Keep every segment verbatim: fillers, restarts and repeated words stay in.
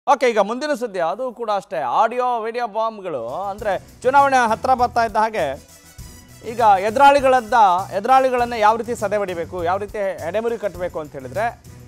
Okay, ಈಗ ಮುಂದಿನ ಸುದ್ದಿ ಅದು ಕೂಡ ಅಷ್ಟೇ. ಆಡಿಯೋ ವಿಡಿಯೋ ಬಾಂಬ್ಗಳು ಅಂದರೆ ಚುನಾವಣೆ ಹತ್ತಿರ ಬರ್ತಾ ಇದ್ದ ಹಾಗೆ ಈಗ ಎದುರಾಳಿಗಳನ್ನ ಎದುರಾಳಿಗಳನ್ನು ಯಾವ ರೀತಿ ಸದೆ ಹೊಡಿಬೇಕು, ಯಾವ ರೀತಿ ಎಡೆಮುರಿ ಕಟ್ಟಬೇಕು ಅಂತ ಹೇಳಿದ್ರೆ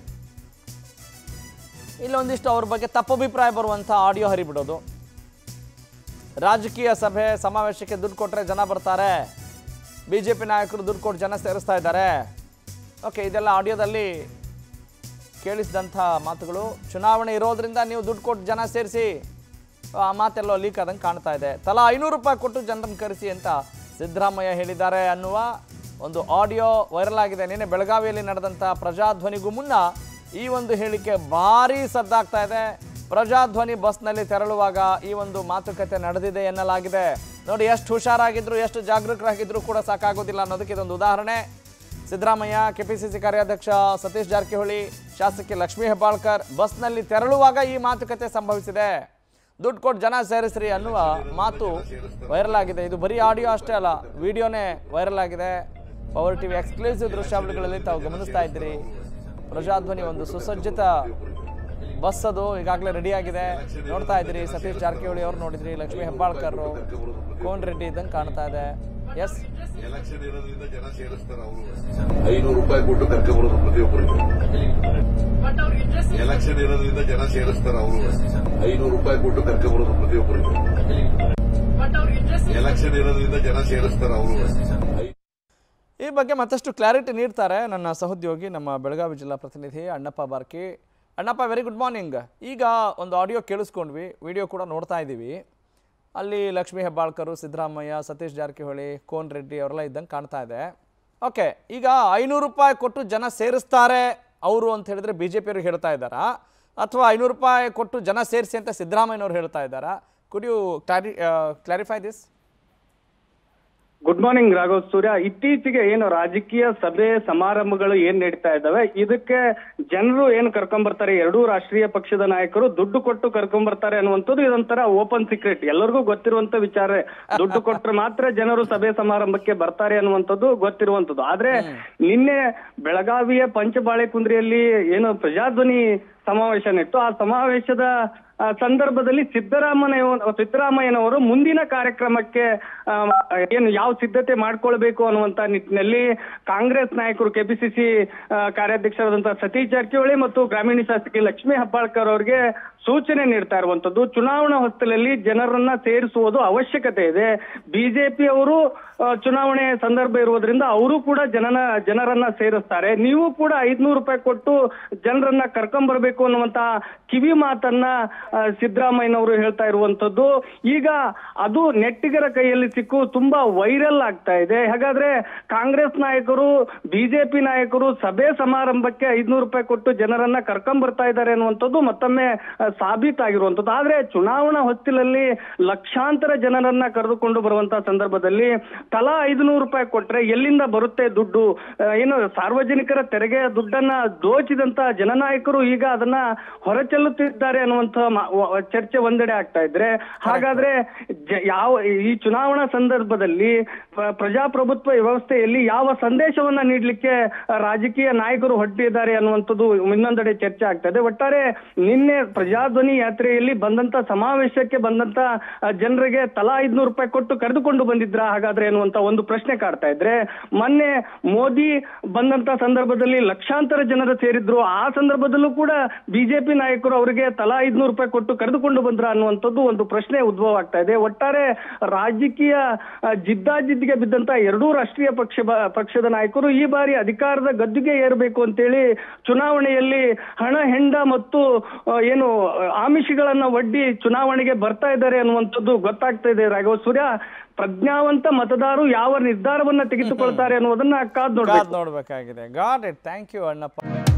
ಇಲ್ಲೊಂದಿಷ್ಟು ಅವ್ರ ಬಗ್ಗೆ ತಪ್ಪಭಿಪ್ರಾಯ ಬರುವಂಥ ಆಡಿಯೋ ಹರಿಬಿಡೋದು. ರಾಜಕೀಯ ಸಭೆ ಸಮಾವೇಶಕ್ಕೆ ದುಡ್ಡು ಕೊಟ್ಟರೆ ಜನ ಬರ್ತಾರೆ, ಬಿ ಜೆ ಪಿ ನಾಯಕರು ದುಡ್ಡು ಕೊಟ್ಟು ಜನ ಸೇರಿಸ್ತಾ ಇದ್ದಾರೆ. ಓಕೆ, ಇದೆಲ್ಲ ಆಡಿಯೋದಲ್ಲಿ ಕೇಳಿಸಿದಂಥ ಮಾತುಗಳು. ಚುನಾವಣೆ ಇರೋದ್ರಿಂದ ನೀವು ದುಡ್ಡು ಕೊಟ್ಟು ಜನ ಸೇರಿಸಿ, ಆ ಮಾತೆಲ್ಲೋ ಲೀಕ್ ಆದಂಗೆ ಕಾಣ್ತಾ ಇದೆ. ತಲಾ ಐನೂರು ರೂಪಾಯಿ ಕೊಟ್ಟು ಜನರನ್ನು ಕರೆಸಿ ಅಂತ ಸಿದ್ದರಾಮಯ್ಯ ಹೇಳಿದ್ದಾರೆ ಅನ್ನುವ ಒಂದು ಆಡಿಯೋ ವೈರಲ್ ಆಗಿದೆ. ನಿನ್ನೆ ಬೆಳಗಾವಿಯಲ್ಲಿ ನಡೆದಂಥ ಪ್ರಜಾಧ್ವನಿಗೂ ಮುನ್ನ ಈ ಒಂದು ಹೇಳಿಕೆ ಭಾರೀ ಸದ್ದಾಗ್ತಾ ಇದೆ. ಪ್ರಜಾಧ್ವನಿ ಬಸ್ನಲ್ಲಿ ತೆರಳುವಾಗ ಈ ಒಂದು ಮಾತುಕತೆ ನಡೆದಿದೆ ಎನ್ನಲಾಗಿದೆ. ನೋಡಿ, ಎಷ್ಟು ಹುಷಾರಾಗಿದ್ರು, ಎಷ್ಟು ಜಾಗರೂಕರಾಗಿದ್ರು ಕೂಡ ಸಾಕಾಗೋದಿಲ್ಲ ಅನ್ನೋದಕ್ಕೆ ಇದೊಂದು ಉದಾಹರಣೆ. ಸಿದ್ದರಾಮಯ್ಯ, ಕೆಪಿಸಿಸಿ ಕಾರ್ಯಾಧ್ಯಕ್ಷ ಸತೀಶ್ ಜಾರಕಿಹೊಳಿ, ಶಾಸಕಿ ಲಕ್ಷ್ಮೀ ಹೆಬ್ಬಾಳ್ಕರ್ ಬಸ್ನಲ್ಲಿ ತೆರಳುವಾಗ ಈ ಮಾತುಕತೆ ಸಂಭವಿಸಿದೆ. ದುಡ್ಡು ಕೊಟ್ಟು ಜನ ಸೇರಿಸ್ರಿ ಅನ್ನುವ ಮಾತು ವೈರಲ್ ಆಗಿದೆ. ಇದು ಬರೀ ಆಡಿಯೋ ಅಷ್ಟೇ ಅಲ್ಲ, ವಿಡಿಯೋನೇ ವೈರಲ್ ಆಗಿದೆ. ಪವರ್ ಟಿವಿ ಎಕ್ಸ್ಕ್ಲೂಸಿವ್ ದೃಶ್ಯಾವಳಿಗಳಲ್ಲಿ ತಾವು ಗಮನಿಸ್ತಾ ಇದ್ದೀರಿ. ಪ್ರಜಾಧ್ವನಿ ಒಂದು ಸುಸಜ್ಜಿತ ಬಸ್, ಅದು ಈಗಾಗಲೇ ರೆಡಿ ಆಗಿದೆ. ನೋಡ್ತಾ ಇದ್ದೀರಿ, ಸತೀಶ್ ಜಾರಕಿಹೊಳಿ ಅವ್ರು ನೋಡಿದ್ರಿ, ಲಕ್ಷ್ಮೀ ಹೆಬ್ಬಾಳ್ಕರ್, ಕೋನ್ ರೆಡ್ಡಿ ಇದ್ದಂಗೆ ಕಾಣ್ತಾ ಇದೆ. ಎಸ್, ಎಲೆಕ್ಷನ್ ಇರೋದ್ರಿಂದ ಜನ ಸೇರಿಸ್ತಾರೆ. ಅವರು ಐನೂರು ರೂಪಾಯಿ ಕೊಟ್ಟು ಕರ್ಕೊಂಡ್ಬರೋದು ಪ್ರತಿಯೊಬ್ಬರಿಗೆ. ಎಲೆಕ್ಷನ್ ಇರೋದ್ರಿಂದ ಜನ ಸೇರಿಸ್ತಾರೆ. ಅವರು ಐನೂರು ರೂಪಾಯಿ ಕೊಟ್ಟು ಕರ್ಕೊಂಡ್ಬರೋದು ಪ್ರತಿಯೊಬ್ಬರಿಗೆ. ಎಲೆಕ್ಷನ್ ಇರೋದ್ರಿಂದ ಜನ ಸೇರಿಸ್ತಾರೆ. ಅವರು ಈ ಬಗ್ಗೆ ಮತ್ತಷ್ಟು ಕ್ಲಾರಿಟಿ ನೀಡ್ತಾರೆ ನನ್ನ ಸಹೋದ್ಯೋಗಿ, ನಮ್ಮ ಬೆಳಗಾವಿ ಜಿಲ್ಲಾ ಪ್ರತಿನಿಧಿ Annappa Barki. Annappa, very good morning. ಈಗ ಒಂದು ಆಡಿಯೋ ಕೇಳಿಸ್ಕೊಂಡ್ವಿ, ವಿಡಿಯೋ ಕೂಡ ನೋಡ್ತಾ ಇದ್ದೀವಿ. ಅಲ್ಲಿ ಲಕ್ಷ್ಮೀ ಹೆಬ್ಬಾಳ್ಕರು, ಸಿದ್ದರಾಮಯ್ಯ, ಸತೀಶ್ ಜಾರಕಿಹೊಳಿ, ಕೋನ್ ರೆಡ್ಡಿ ಅವರೆಲ್ಲ ಇದ್ದಂಗೆ ಕಾಣ್ತಾ ಇದೆ. ಓಕೆ, ಈಗ ಐನೂರು ರೂಪಾಯಿ ಕೊಟ್ಟು ಜನ ಸೇರಿಸ್ತಾರೆ ಅವರು ಅಂತ ಹೇಳಿದ್ರೆ ಬಿ ಜೆ ಪಿಯವ್ರಿಗೆ ಹೇಳ್ತಾ ಇದ್ದಾರಾ, ಅಥವಾ ಐನೂರು ರೂಪಾಯಿ ಕೊಟ್ಟು ಜನ ಸೇರಿಸಿ ಅಂತ ಸಿದ್ದರಾಮಯ್ಯನವ್ರು ಹೇಳ್ತಾ ಇದ್ದಾರಾ? Could you clari clarify this? Good morning Raghav Surya. ಇತ್ತೀಚೆಗೆ ಏನು ರಾಜಕೀಯ ಸಭೆ ಸಮಾರಂಭಗಳು ಏನ್ ನಡೀತಾ ಇದ್ದಾವೆ, ಇದಕ್ಕೆ ಜನರು ಏನ್ ಕರ್ಕೊಂಡ್ ಬರ್ತಾರೆ, ಎರಡೂ ರಾಷ್ಟ್ರೀಯ ಪಕ್ಷದ ನಾಯಕರು ದುಡ್ಡು ಕೊಟ್ಟು ಕರ್ಕೊಂಡ್ ಬರ್ತಾರೆ ಅನ್ನುವಂಥದ್ದು ಇದೊಂಥರ ಓಪನ್ ಸೀಕ್ರೆಟ್, ಎಲ್ಲರಿಗೂ ಗೊತ್ತಿರುವಂತ ವಿಚಾರ. ದುಡ್ಡು ಕೊಟ್ಟರೆ ಮಾತ್ರ ಜನರು ಸಭೆ ಸಮಾರಂಭಕ್ಕೆ ಬರ್ತಾರೆ ಅನ್ನುವಂಥದ್ದು ಗೊತ್ತಿರುವಂತದ್ದು. ಆದ್ರೆ ನಿನ್ನೆ ಬೆಳಗಾವಿಯ ಪಂಚಬಾಳೆ ಕುಂದ್ರಿಯಲ್ಲಿ ಏನು ಪ್ರಜಾಧ್ವನಿ ಸಮಾವೇಶ ನಡೆಯಿತು, ಆ ಸಮಾವೇಶದ ಸಂದರ್ಭದಲ್ಲಿ ಸಿದ್ದರಾಮಯ್ಯ ಸಿದ್ದರಾಮಯ್ಯನವರು ಮುಂದಿನ ಕಾರ್ಯಕ್ರಮಕ್ಕೆ ಏನು ಯಾವ ಸಿದ್ಧತೆ ಮಾಡ್ಕೊಳ್ಬೇಕು ಅನ್ನುವಂತ ನಿಟ್ಟಿನಲ್ಲಿ ಕಾಂಗ್ರೆಸ್ ನಾಯಕರು, ಕೆಪಿಸಿಸಿ ಕಾರ್ಯಾಧ್ಯಕ್ಷರಾದಂತಹ ಸತೀಶ್ ಜಾರಕಿಹೊಳಿ ಮತ್ತು ಗ್ರಾಮೀಣ ಶಾಸಕಿ ಲಕ್ಷ್ಮೀ ಹೆಬ್ಬಾಳ್ಕರ್ ಅವರಿಗೆ ಸೂಚನೆ ನೀಡ್ತಾ ಇರುವಂತದ್ದು. ಚುನಾವಣಾ ಹೊತ್ತಲ್ಲಿ ಜನರನ್ನ ಸೇರಿಸುವುದು ಅವಶ್ಯಕತೆ ಇದೆ. ಬಿಜೆಪಿ ಅವರು ಚುನಾವಣೆ ಸಂದರ್ಭ ಇರುವುದರಿಂದ ಅವರು ಕೂಡ ಜನನ ಜನರನ್ನ ಸೇರಿಸ್ತಾರೆ. ನೀವು ಕೂಡ ಐದ್ನೂರು ರೂಪಾಯಿ ಕೊಟ್ಟು ಜನರನ್ನ ಕರ್ಕೊಂಡ್ ಬರ್ಬೇಕು ಅನ್ನುವಂತ ಕಿವಿ ಮಾತನ್ನ ಸಿದ್ದರಾಮಯ್ಯನವರು ಹೇಳ್ತಾ ಇರುವಂತದ್ದು. ಈಗ ಅದು ನೆಟ್ಟಿಗರ ಕೈಯಲ್ಲಿ ಸಿಕ್ಕು ತುಂಬಾ ವೈರಲ್ ಆಗ್ತಾ ಇದೆ. ಹಾಗಾದ್ರೆ ಕಾಂಗ್ರೆಸ್ ನಾಯಕರು, ಬಿಜೆಪಿ ನಾಯಕರು ಸಭೆ ಸಮಾರಂಭಕ್ಕೆ ಐದ್ನೂರು ರೂಪಾಯಿ ಕೊಟ್ಟು ಜನರನ್ನ ಕರ್ಕೊಂಡ್ ಬರ್ತಾ ಇದ್ದಾರೆ ಅನ್ನುವಂಥದ್ದು ಮತ್ತೊಮ್ಮೆ ಸಾಬೀತಾಗಿರುವಂತದ್ದು. ಆದ್ರೆ ಚುನಾವಣಾ ಹೊತ್ತಿಲಲ್ಲಿ ಲಕ್ಷಾಂತರ ಜನರನ್ನ ಕರೆದುಕೊಂಡು ಬರುವಂತಹ ಸಂದರ್ಭದಲ್ಲಿ ತಲಾ ಐದುನೂರು ರೂಪಾಯಿ ಕೊಟ್ರೆ ಎಲ್ಲಿಂದ ಬರುತ್ತೆ ದುಡ್ಡು? ಏನು ಸಾರ್ವಜನಿಕರ ತೆರಿಗೆಯ ದುಡ್ಡನ್ನ ದೋಚಿದಂತ ಜನನಾಯಕರು ಈಗ ಅದನ್ನ ಹೊರಚೆಲ್ಲುತ್ತಿದ್ದಾರೆ ಅನ್ನುವಂತ ಚರ್ಚೆ ಒಂದೆಡೆ ಆಗ್ತಾ ಇದ್ರೆ, ಹಾಗಾದ್ರೆ ಯಾವ ಈ ಚುನಾವಣಾ ಸಂದರ್ಭದಲ್ಲಿ ಪ್ರಜಾಪ್ರಭುತ್ವ ವ್ಯವಸ್ಥೆಯಲ್ಲಿ ಯಾವ ಸಂದೇಶವನ್ನ ನೀಡಲಿಕ್ಕೆ ರಾಜಕೀಯ ನಾಯಕರು ಹೊರಟಿದ್ದಾರೆ ಅನ್ನುವಂಥದ್ದು ಇನ್ನೊಂದೆಡೆ ಚರ್ಚೆ ಆಗ್ತಾ ಇದೆ. ಒಟ್ಟಾರೆ ನಿನ್ನೆ ಪ್ರಜಾಧ್ವನಿ ಯಾತ್ರೆಯಲ್ಲಿ ಬಂದಂತ ಸಮಾವೇಶಕ್ಕೆ ಬಂದಂತ ಜನರಿಗೆ ತಲಾ ಐದ್ನೂರು ರೂಪಾಯಿ ಕೊಟ್ಟು ಕರೆದುಕೊಂಡು ಬಂದಿದ್ರ ಹಾಗಾದ್ರೆ ಅನ್ನುವಂತ ಒಂದು ಪ್ರಶ್ನೆ ಕಾಡ್ತಾ ಇದ್ರೆ, ಮೊನ್ನೆ ಮೋದಿ ಬಂದಂತ ಸಂದರ್ಭದಲ್ಲಿ ಲಕ್ಷಾಂತರ ಜನರು ಸೇರಿದ್ರು, ಆ ಸಂದರ್ಭದಲ್ಲೂ ಕೂಡ ಬಿಜೆಪಿ ನಾಯಕರು ಅವರಿಗೆ ತಲಾ ಐದ್ನೂರು ರೂಪಾಯಿ ಕೊಟ್ಟು ಕರೆದುಕೊಂಡು ಬಂದ್ರ ಅನ್ನುವಂಥದ್ದು ಒಂದು ಪ್ರಶ್ನೆ ಉದ್ಭವ ಆಗ್ತಾ ಇದೆ. ಒಟ್ಟಾರೆ ರಾಜಕೀಯ ಜಿದ್ದಾಜಿದ್ದಿಗೆ ಬಿದ್ದಂತ ಎರಡೂ ರಾಷ್ಟ್ರೀಯ ಪಕ್ಷ ಪಕ್ಷದ ನಾಯಕರು ಈ ಬಾರಿ ಅಧಿಕಾರದ ಗದ್ದುಗೆ ಏರಬೇಕು ಅಂತೇಳಿ ಚುನಾವಣೆಯಲ್ಲಿ ಹಣ ಹೆಂಡ ಮತ್ತು ಏನು ಆಮಿಷಗಳನ್ನ ಒಡ್ಡಿ ಚುನಾವಣೆಗೆ ಬರ್ತಾ ಇದ್ದಾರೆ ಅನ್ನುವಂಥದ್ದು ಗೊತ್ತಾಗ್ತಾ ಇದೆ. ರಾಘವ ಸೂರ್ಯ, ಪ್ರಜ್ಞಾವಂತ ಮತದಾರರು ಯಾವ ನಿರ್ಧಾರವನ್ನ ತೆಗೆದುಕೊಳ್ತಾರೆ ಅನ್ನೋದನ್ನ ಕಾದ್ ನೋಡ್ಬೇಕು ನೋಡ್ಬೇಕಾಗಿದೆ. Got it. Thank you Annappa.